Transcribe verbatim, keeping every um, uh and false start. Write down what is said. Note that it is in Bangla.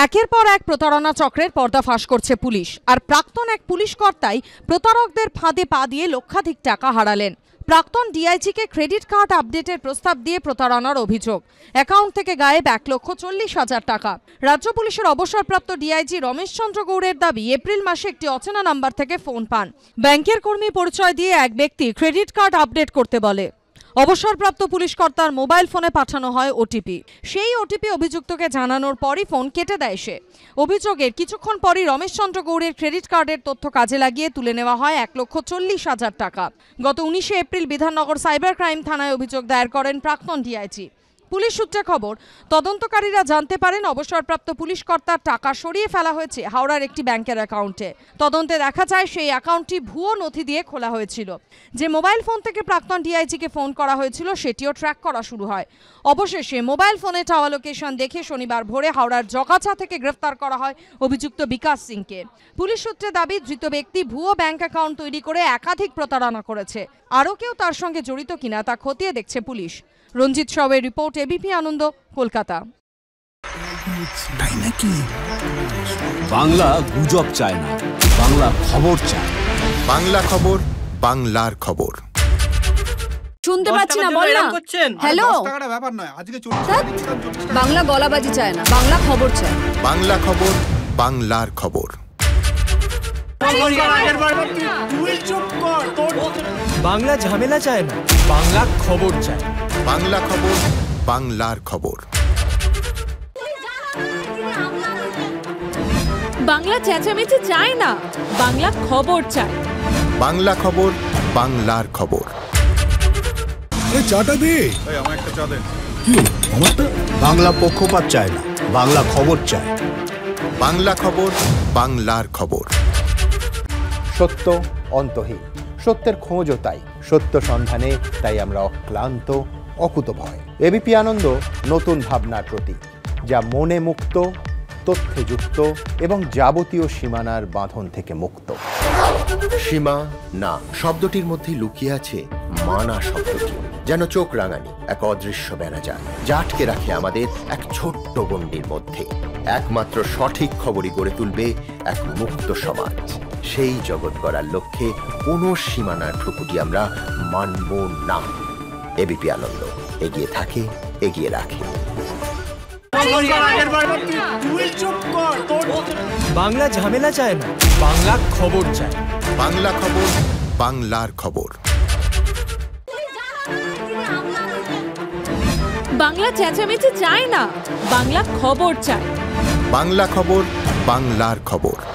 একের পর এক প্রতারণা চক্রের পর্দাফাশ করছে পুলিশ। আর প্রাক্তন এক পুলিশ কর্তাই প্রতারকদের ফাঁদে পা দিয়ে লক্ষাধিক টাকা হারালেন। প্রাক্তন ডিআইজিকে ক্রেডিট কার্ড আপডেটের প্রস্তাব দিয়ে প্রতারণার অভিযোগ। অ্যাকাউন্ট থেকে গায়েব এক লক্ষ চল্লিশ হাজার টাকা। রাজ্য পুলিশের অবসরপ্রাপ্ত ডিআইজি রমেশ চন্দ্র গৌড়ের দাবি, এপ্রিল মাসে একটি অচেনা নাম্বার থেকে ফোন পান। ব্যাংকের কর্মী পরিচয় দিয়ে এক ব্যক্তি ক্রেডিট কার্ড আপডেট করতে বলে। অবসরপ্রাপ্ত পুলিশ কর্তার মোবাইল ফোনে পাঠানো হয় ওটিপি। সেই ওটিপি অভিযুক্তকে জানানোর পরই ফোন কেটে দেয় সে। অভিযোগের কিছুক্ষণ পরই রমেশ চন্দ্র গৌড়ের ক্রেডিট কার্ডের তথ্য কাজে লাগিয়ে তুলে নেওয়া হয় এক লক্ষ চল্লিশ হাজার টাকা। গত উনিশে এপ্রিল বিধাননগর সাইবার ক্রাইম থানায় অভিযোগ দায়ের করেন প্রাক্তন ডিআইজি। পুলিশ সূত্রে খবর, তদন্তকারীরা জানতে পারেন অবসরপ্রাপ্ত পুলিশ কর্তার টাকা সরিয়ে ফেলা হয়েছে হাওড়ার একটি ব্যাংকের অ্যাকাউন্টে। তদন্তে দেখা যায় সেই অ্যাকাউন্টটি ভুয়ো নথি দিয়ে খোলা হয়েছিল। যে মোবাইল ফোন থেকে প্রাক্তন ডিআইজিকে ফোন করা হয়েছিল সেটিও ট্র্যাক করা শুরু হয়। অবশেষে মোবাইল ফোনে টাওয়ার লোকেশন দেখে শনিবার ভোরে হাওড়ার জগাছা থেকে গ্রেফতার করা হয় অভিযুক্ত বিকাশ সিংকে। পুলিশ সূত্রে দাবি, ধৃত ব্যক্তি ভুয়ো ব্যাংক অ্যাকাউন্ট তৈরি করে একাধিক প্রতারণা করেছে। আরও কেউ তার সঙ্গে জড়িত কিনা তা খতিয়ে দেখছে পুলিশ। রঞ্জিত সাউয়ের রিপোর্ট, এবিপি আনন্দ, কলকাতা। বাংলা গুজব চায় না, বাংলা খবর চায়। বাংলা খবর, বাংলার খবর। শুনতে পাচ্ছি না, বল না। হ্যালো, বাংলা গলাবাজি চায় না, বাংলা খবর চায়। বাংলা খবর, বাংলার খবর। বাংলা ঝামেলা চায় না, বাংলা খবর চায়। বাংলা খবর, বাংলার খবর। বাংলা চেঁচামেচি চায় না, বাংলা খবর চায়। বাংলা খবর, বাংলার খবর। চাটা দে, আমার একটা চা দেন। কি আমারটা? বাংলা পক্ষপাত চায় না, বাংলা খবর চায়। বাংলা খবর, বাংলার খবর। সত্য অন্তহীন, সত্যের খোঁজও তাই, সত্য সন্ধানে তাই আমরা অক্লান্ত, অকুতভয়। এবিপি আনন্দ নতুন ভাবনার প্রতীক, যা মনে মুক্ত, তথ্যে যুক্ত এবং যাবতীয় সীমানার বাঁধন থেকে মুক্ত। সীমা না শব্দটির মধ্যে লুকিয়ে আছে মানা শব্দটি, যেন চোখ রাঙানি এক অদৃশ্য বেড়াজাল, যা আটকে রাখে আমাদের এক ছোট্ট গণ্ডির মধ্যে। একমাত্র সঠিক খবরই গড়ে তুলবে এক মুক্ত সমাজ। সেই জগৎ গড়ার লক্ষ্যে কোনো সীমানার ঠুকুটি আমরা মানব না। এবিপি আনন্দ এগিয়ে থাকে, এগিয়ে রাখে। বাংলা ঝামেলা চায় না, বাংলা খবর চায়। বাংলা খবর, বাংলার খবর। বাংলা চেঁচামেচি চায় না, বাংলা খবর চায়। বাংলা খবর, বাংলার খবর।